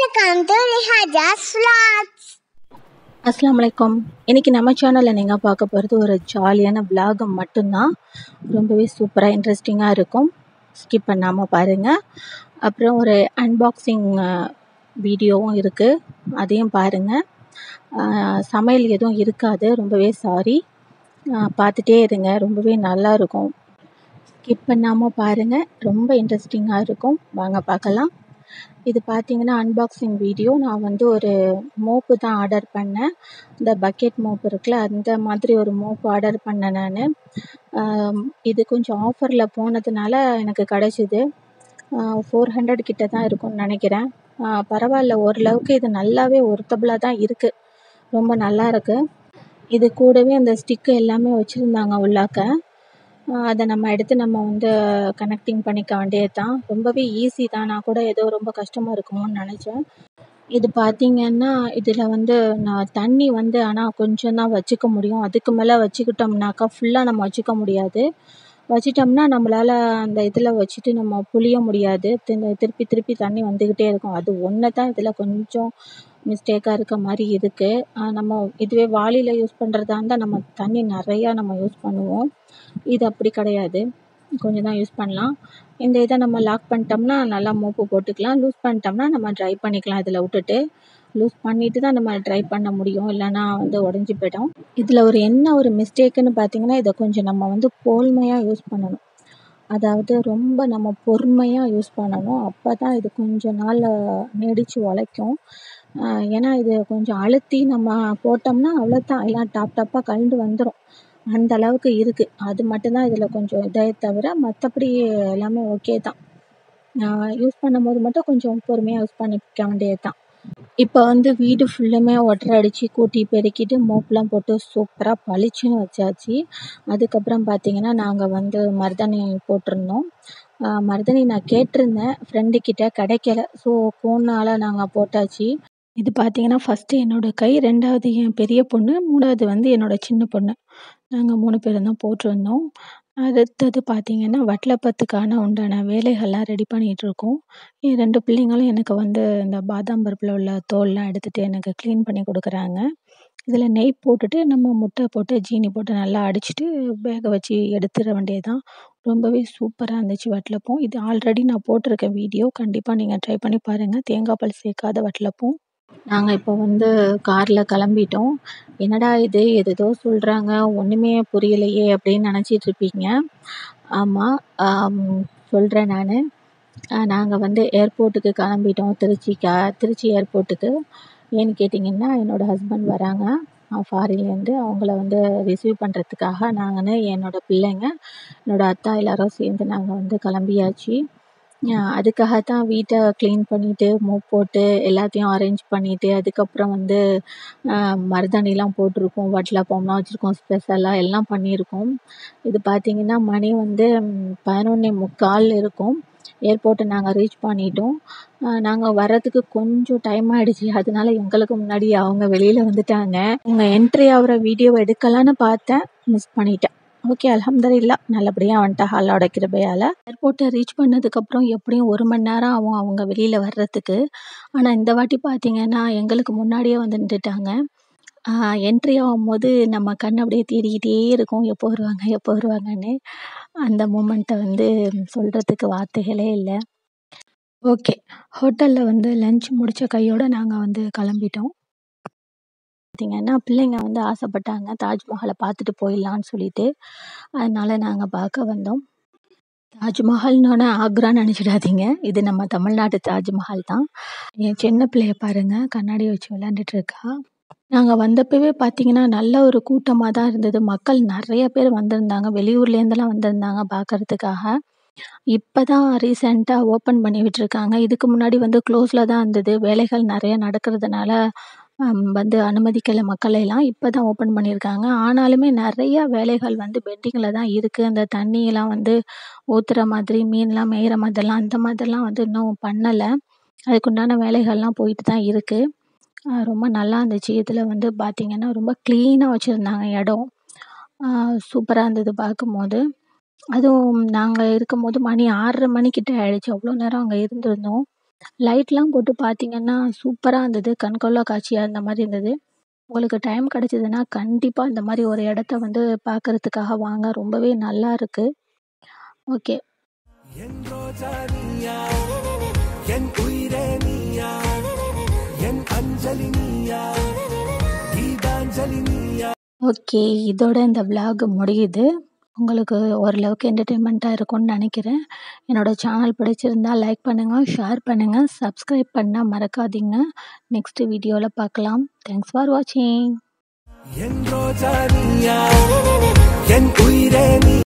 Welcome to Rihaja's Vlogs. அஸ்ஸலாமு அலைக்கும். இன்றைக்கி நம்ம சேனலில் நீங்கள் பார்க்க போகிறது ஒரு ஜாலியான vlog மட்டும்தான். ரொம்பவே சூப்பராக இன்ட்ரெஸ்டிங்காக இருக்கும். ஸ்கிப் பண்ணாமல் பாருங்கள். அப்புறம் ஒரு அன்பாக்சிங் வீடியோவும் இருக்குது, அதையும் பாருங்கள். சமையல் எதுவும் இருக்காது, ரொம்பவே சாரி. பார்த்துட்டே இருங்க, ரொம்பவே நல்லா இருக்கும். ஸ்கிப் பண்ணாமல் பாருங்கள், ரொம்ப இன்ட்ரெஸ்டிங்காக இருக்கும். வாங்க பார்க்கலாம். இது பார்த்தீங்கன்னா அன்பாக்சிங் வீடியோ. நான் வந்து ஒரு மோப்பு தான் ஆர்டர் பண்ணேன். இந்த பக்கெட் மோப் இருக்குல்ல, அந்த மாதிரி ஒரு மோப் ஆர்டர் பண்ணேன் நான். இது கொஞ்சம் ஆஃபரில் போனதுனால எனக்கு கிடச்சிது. 400 கிட்ட தான் இருக்கும்னு நினைக்கிறேன். பரவாயில்ல, ஓரளவுக்கு இது நல்லாவே ஒர்த்தபுளாக தான் இருக்குது. ரொம்ப நல்லா இருக்குது. இது கூடவே அந்த ஸ்டிக்கு எல்லாமே வச்சுருந்தாங்க உள்ளாக்க. அதை நம்ம எடுத்து நம்ம வந்து கனெக்டிங் பண்ணிக்க வேண்டியது தான். ரொம்பவே ஈஸி தான். நான் கூட ஏதோ ரொம்ப கஷ்டமாக இருக்குமோன்னு நினச்சேன். இது பார்த்தீங்கன்னா இதில் வந்து நான் தண்ணி வந்து ஆனால் கொஞ்சம் தான் வச்சுக்க முடியும். அதுக்கு மேலே வச்சுக்கிட்டோம்னாக்கா ஃபுல்லாக நம்ம வச்சுக்க முடியாது. வச்சிட்டோம்னா நம்மளால் அந்த இதில் வச்சுட்டு நம்ம புளிய முடியாது. திருப்பி திருப்பி தண்ணி வந்துக்கிட்டே இருக்கும். அது ஒன்று தான் இதில் கொஞ்சம் மிஸ்டேக்காக இருக்க மாதிரி இருக்குது. நம்ம இதுவே வாளியில் யூஸ் பண்ணுறதா இருந்தால் நம்ம தண்ணி நிறையா நம்ம யூஸ் பண்ணுவோம். இது அப்படி கிடையாது, கொஞ்சம் தான் யூஸ் பண்ணலாம். இந்த இதை நம்ம லாக் பண்ணிட்டோம்னா நல்லா மோப்பு போட்டுக்கலாம். லூஸ் பண்ணிட்டோம்னா நம்ம ட்ரை பண்ணிக்கலாம். இதில் விட்டுட்டு லூஸ் பண்ணிட்டு தான் நம்ம ட்ரை பண்ண முடியும், இல்லைன்னா வந்து உடஞ்சி போய்டும். இதில் என்ன ஒரு மிஸ்டேக்குன்னு பார்த்தீங்கன்னா, இதை கொஞ்சம் நம்ம வந்து போல்மையாக யூஸ் பண்ணணும். அதாவது ரொம்ப நம்ம பொறுமையாக யூஸ் பண்ணணும். அப்போ தான் இது கொஞ்சம் நாள் நீடித்து உழைக்கும். ஏன்னா இது கொஞ்சம் அழுத்தி நம்ம போட்டோம்னா அவ்வளோதான், எல்லாம் டாப்பாக கழண்டு வந்துடும். அந்த அளவுக்கு இருக்குது. அது மட்டும்தான் இதில் கொஞ்சம் இதே தவிர மற்றபடி எல்லாமே ஓகே தான். யூஸ் பண்ணும்போது மட்டும் கொஞ்சம் பொறுமையாக யூஸ் பண்ணிக்க வேண்டியது தான். இப்போ வந்து வீடு ஃபுல்லுமே ஒட்டரை அடித்து கூட்டி பெருக்கிட்டு மோப்பெலாம் போட்டு சூப்பராக பளிச்சுன்னு வச்சாச்சு. அதுக்கப்புறம் பார்த்திங்கன்னா நாங்கள் வந்து மருதாணி போட்டிருந்தோம். மருதாணி நான் கேட்டிருந்தேன் ஃப்ரெண்டுக்கிட்ட, கிடைக்கல. ஸோ ஃபோனால் நாங்கள் போட்டாச்சு. இது பார்த்திங்கன்னா ஃபஸ்ட்டு என்னோடய கை, 2வது என் பெரிய பொண்ணு, 3வது வந்து என்னோடய சின்ன பொண்ணு. நாங்கள் 3 பேரும் தான் போட்டிருந்தோம். அடுத்தது பார்த்திங்கன்னா வட்டலப்பத்துக்கான உண்டான வேலைகள்லாம் ரெடி பண்ணிகிட்ருக்கோம். என் 2 பிள்ளைங்களும் எனக்கு வந்து இந்த பாதாம் பருப்பில் உள்ள தோல்லாம் எடுத்துகிட்டு எனக்கு க்ளீன் பண்ணி கொடுக்குறாங்க. இதில் நெய் போட்டுட்டு நம்ம முட்டை போட்டு ஜீனி போட்டு நல்லா அடிச்சுட்டு வேக வச்சு எடுத்துட வேண்டியது தான். ரொம்பவே சூப்பராக இருந்துச்சு வட்டலப்பம். இது ஆல்ரெடி நான் போட்டிருக்க வீடியோ, கண்டிப்பாக நீங்கள் ட்ரை பண்ணி பாருங்கள். தேங்காய் பால் சேர்க்காத வட்டலப்பம். நாங்கள் இப்போ வந்து காரில் கிளம்பிட்டோம். என்னடா இது ஏதேதோ சொல்கிறாங்க, ஒன்றுமே புரியலையே அப்படின்னு நினச்சிட்ருப்பீங்க. ஆமாம், சொல்கிறேன் நான். நாங்கள் வந்து ஏர்போர்ட்டுக்கு கிளம்பிட்டோம், திருச்சி ஏர்போர்ட்டுக்கு. ஏன்னு கேட்டிங்கன்னா என்னோடய ஹஸ்பண்ட் வராங்க ஃபாரின்லேருந்து. அவங்கள வந்து ரிசீவ் பண்ணுறதுக்காக நாங்கள், என்னோடய பிள்ளைங்க, என்னோடய அத்தா எல்லோரும் சேர்ந்து நாங்கள் வந்து கிளம்பியாச்சு. அதுக்காகத்தான் வீட்டை க்ளீன் பண்ணிவிட்டு மோப் போட்டு எல்லாத்தையும் அரேஞ்ச் பண்ணிவிட்டு அதுக்கப்புறம் வந்து மருதாணிலாம் போட்டிருக்கோம், வட்டலப்பம்லாம் வச்சுருக்கோம், ஸ்பெஷலாக எல்லாம் பண்ணியிருக்கோம். இது பார்த்திங்கன்னா மணி வந்து 11:45 இருக்கும். ஏர்போர்ட்டை நாங்கள் ரீச் பண்ணிட்டோம். நாங்கள் வர்றதுக்கு கொஞ்சம் டைம் ஆகிடுச்சு. அதனால எங்களுக்கு முன்னாடி அவங்க வெளியில் வந்துட்டாங்க. அவங்க என்ட்ரி ஆகிற வீடியோவை எடுக்கலான்னு பார்த்தேன், மிஸ் பண்ணிட்டேன். ஓகே, அல்ஹம்துலில்லாஹ், நல்லபடியாக வந்துட்டா அல்லாஹ்வோட கிருபையால். ஏர்போர்ட்டை ரீச் பண்ணதுக்கப்புறம் எப்படியும் 1 மணி நேரம் ஆகும் அவங்க வெளியில் வர்றதுக்கு. ஆனால் இந்த வாட்டி பார்த்திங்கன்னா எங்களுக்கு முன்னாடியே வந்து நின்றுட்டாங்க. என்ட்ரி ஆகும்போது நம்ம கண் அப்படியே தேடிக்கிட்டே இருக்கும், எப்போ வருவாங்கன்னு. அந்த மூமெண்ட்டை வந்து சொல்கிறதுக்கு வார்த்தைகளே இல்லை. ஓகே, ஹோட்டலில் வந்து லஞ்ச் முடித்த கையோடு நாங்கள் வந்து கிளம்பிட்டோம். பார்த்திங்கன்னா பிள்ளைங்க வந்து ஆசைப்பட்டாங்க தாஜ்மஹாலை பார்த்துட்டு போயிடலான்னு சொல்லிட்டு. அதனால் நாங்கள் பார்க்க வந்தோம். தாஜ்மஹால்னோடனே ஆக்ரான்னு நினச்சிடாதீங்க, இது நம்ம தமிழ்நாட்டு தாஜ்மஹால் தான். என் சின்ன பிள்ளைய பாருங்கள், கண்ணாடி வச்சு விளையாண்டுட்ருக்கா. நாங்கள் வந்தப்பவே பார்த்திங்கன்னா நல்ல ஒரு கூட்டமாக தான் இருந்தது. மக்கள் நிறைய பேர் வந்திருந்தாங்க, வெளியூர்லேருந்துலாம் வந்திருந்தாங்க பார்க்குறதுக்காக. இப்போ தான் ரீசெண்டாக ஓப்பன் பண்ணி விட்டுருக்காங்க. இதுக்கு முன்னாடி வந்து க்ளோஸில் தான் இருந்தது. வேலைகள் நிறைய நடக்கிறதுனால வந்து அனுமதிக்கலை மக்களையெல்லாம். இப்போ தான் ஓப்பன் பண்ணியிருக்காங்க. ஆனாலுமே நிறையா வேலைகள் வந்து பெண்டிங்கில் தான் இருக்குது. அந்த தண்ணியெல்லாம் வந்து ஊற்றுற மாதிரி, மீன்லாம் மேயிற மாதிரிலாம், அந்த மாதிரிலாம் வந்து இன்னும் பண்ணலை. அதுக்குண்டான வேலைகள்லாம் போயிட்டு தான் இருக்குது. ரொம்ப நல்லா இருந்துச்சு. இதில் வந்து பார்த்திங்கன்னா ரொம்ப க்ளீனாக வச்சுருந்தாங்க இடம். சூப்பராக இருந்தது பார்க்கும்போது. அதுவும் நாங்கள் இருக்கும்போது மணி 6:30 மணிக்கிட்ட ஆகிடுச்சு. அவ்வளோ நேரம் அங்கே இருந்திருந்தோம். லைட்லாம் போட்டு பார்த்தீங்கன்னா, சூப்பரா இருந்தது. கண்கொள்ளா காட்சியா இருந்த மாரி இருந்தது. உங்களுக்கு டைம் கிடைச்சதுன்னா, கண்டிப்பா இந்த மாரி ஒரு இடத்த வந்து பார்க்கறதுக்காக வாங்க. ரொம்பவே நல்லா இருக்கு. ஓகே. என் ரோஜா நீயா, என் உயிரே நீயா, என் அஞ்சலி நீயா, கீதாஞ்சலி நீயா. ஓகே. இதோட இந்த விளாக் முடியுது. உங்களுக்கு ஓரளவுக்கு என்டர்டெயின்மெண்ட்டா இருக்கும்னு நினைக்கிறேன். என்னோட சேனல் பிடிச்சிருந்தா லைக் பண்ணுங்க, ஷேர் பண்ணுங்க, சப்ஸ்கிரைப் பண்ண மறக்காதீங்க. நெக்ஸ்ட் வீடியோல பார்க்கலாம். தேங்க்ஸ் ஃபார் வாட்சிங். என் ரோஜா நீயா, என் உயிரே நீ.